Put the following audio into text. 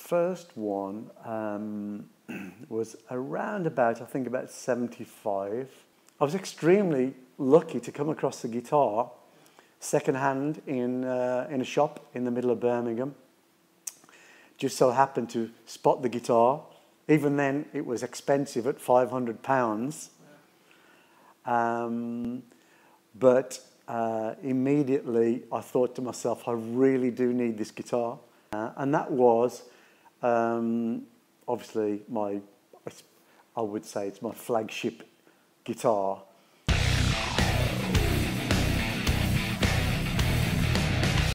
first one was around about, I think about 75. I was extremely lucky to come across the guitar second-hand in a shop in the middle of Birmingham. Just so happened to spot the guitar. Even then, it was expensive at £500. But immediately I thought to myself, I really do need this guitar. And that was obviously I would say it's my flagship guitar.